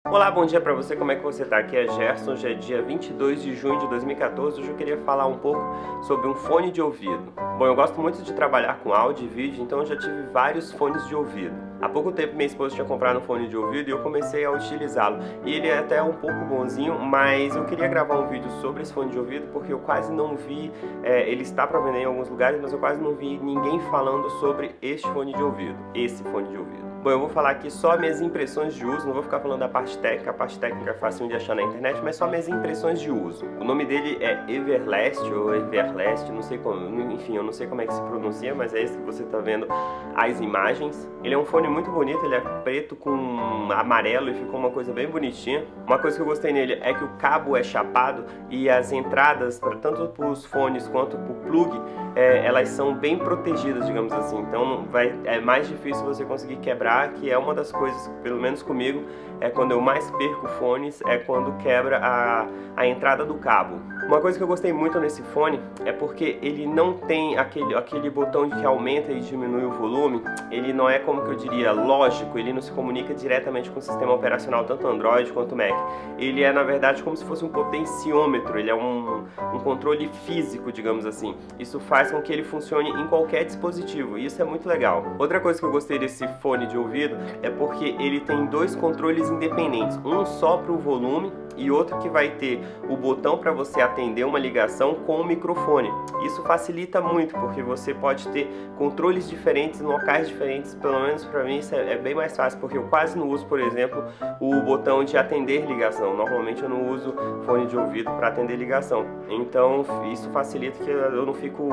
Olá, bom dia pra você, como é que você tá? Aqui é Gerson, hoje é dia 22 de junho de 2014, hoje eu queria falar um pouco sobre um fone de ouvido. Bom, eu gosto muito de trabalhar com áudio e vídeo, então eu já tive vários fones de ouvido. Há pouco tempo minha esposa tinha comprado um fone de ouvido e eu comecei a utilizá-lo. E ele é até um pouco bonzinho, mas eu queria gravar um vídeo sobre esse fone de ouvido porque eu quase não vi, ele está para vender em alguns lugares, mas eu quase não vi ninguém falando sobre este fone de ouvido, esse fone de ouvido. Bom, eu vou falar aqui só minhas impressões de uso, não vou ficar falando da parte técnica, a parte técnica é fácil de achar na internet, mas só minhas impressões de uso. O nome dele é Everlast ou Everlast, não sei como, enfim, eu não sei como é que se pronuncia, mas é esse que você está vendo as imagens. Ele é um fone muito bonito, ele é preto com amarelo e ficou uma coisa bem bonitinha. Uma coisa que eu gostei nele é que o cabo é chapado e as entradas, tanto para os fones quanto para o plug, elas são bem protegidas, digamos assim, então é mais difícil você conseguir quebrar, que é uma das coisas, pelo menos comigo, é quando eu mais perco fones, é quando quebra a entrada do cabo. Uma coisa que eu gostei muito nesse fone é porque ele não tem aquele botão que aumenta e diminui o volume, ele não é, como que eu diria, lógico, ele não se comunica diretamente com o sistema operacional, tanto Android quanto Mac. Ele é, na verdade, como se fosse um potenciômetro, ele é um controle físico, digamos assim. Isso faz com que ele funcione em qualquer dispositivo, e isso é muito legal. Outra coisa que eu gostei desse fone de ouvido é porque ele tem dois controles independentes, um só para o volume e outro que vai ter o botão para você atender uma ligação com o microfone. Isso facilita muito, porque você pode ter controles diferentes em locais diferentes, pelo menos para mim isso é bem mais fácil, porque eu quase não uso, por exemplo, o botão de atender ligação. Normalmente eu não uso fone de ouvido para atender ligação, então isso facilita que eu não fico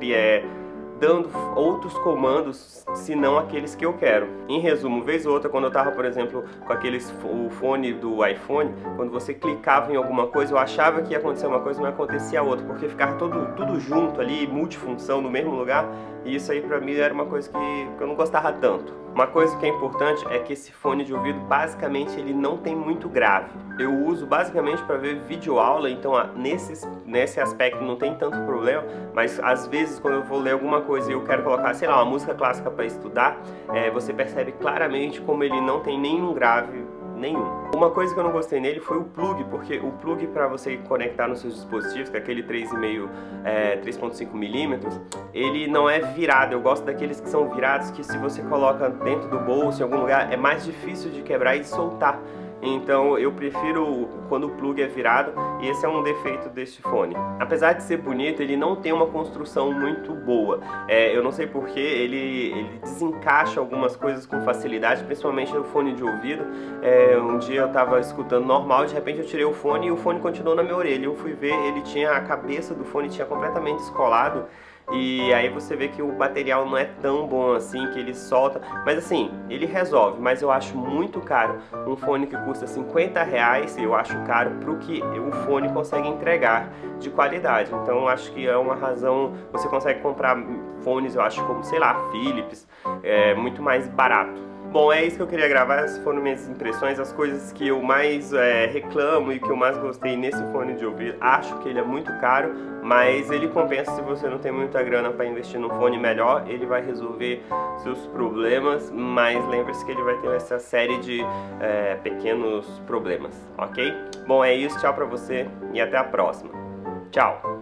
dando outros comandos, senão aqueles que eu quero. Em resumo, vez ou outra, quando eu tava, por exemplo, com o fone do iPhone, quando você clicava em alguma coisa, eu achava que ia acontecer uma coisa, mas acontecia outra, porque ficava tudo junto ali, multifunção no mesmo lugar, e isso aí pra mim era uma coisa que eu não gostava tanto. Uma coisa que é importante é que esse fone de ouvido, basicamente, ele não tem muito grave. Eu uso basicamente para ver videoaula, então nesse aspecto não tem tanto problema, mas às vezes quando eu vou ler alguma coisa e eu quero colocar, sei lá, uma música clássica para estudar, você percebe claramente como ele não tem nenhum grave, nenhum. Uma coisa que eu não gostei nele foi o plug, porque o plug para você conectar nos seus dispositivos, que é aquele 3,5 milímetros, ele não é virado. Eu gosto daqueles que são virados, que se você coloca dentro do bolso, em algum lugar, é mais difícil de quebrar e soltar. Então eu prefiro quando o plug é virado, e esse é um defeito deste fone. Apesar de ser bonito, ele não tem uma construção muito boa. Eu não sei porque ele desencaixa algumas coisas com facilidade, principalmente no fone de ouvido. Um dia eu estava escutando normal, de repente eu tirei o fone e o fone continuou na minha orelha. Eu fui ver, ele tinha a cabeça do fone tinha completamente descolado. E aí você vê que o material não é tão bom assim, que ele solta, mas assim, ele resolve, mas eu acho muito caro. Um fone que custa R$50, eu acho caro para o que o fone consegue entregar de qualidade. Então eu acho que é uma razão, você consegue comprar fones, eu acho, como, sei lá, Philips, muito mais barato. Bom, é isso que eu queria gravar, essas foram minhas impressões, as coisas que eu mais reclamo e que eu mais gostei nesse fone de ouvido. Acho que ele é muito caro, mas ele compensa se você não tem muita grana para investir num fone melhor, ele vai resolver seus problemas, mas lembre-se que ele vai ter essa série de pequenos problemas, ok? Bom, é isso, tchau pra você e até a próxima. Tchau!